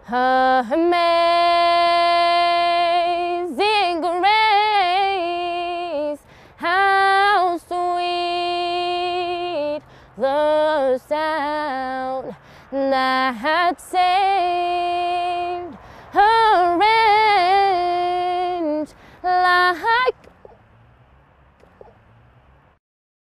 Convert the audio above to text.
Amazing grace, how sweet the sound that saved